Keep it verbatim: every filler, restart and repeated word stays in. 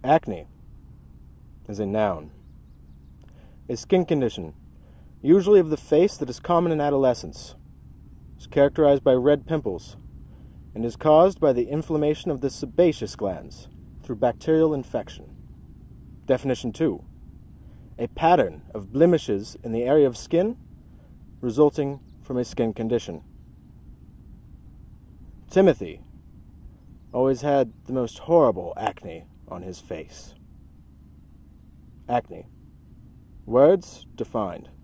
Acne is a noun. A skin condition, usually of the face, that is common in adolescence. It is characterized by red pimples and is caused by the inflammation of the sebaceous glands through bacterial infection. Definition two. A pattern of blemishes in the area of skin resulting from a skin condition. Timothy always had the most horrible acne on his face. Acne. Words defined.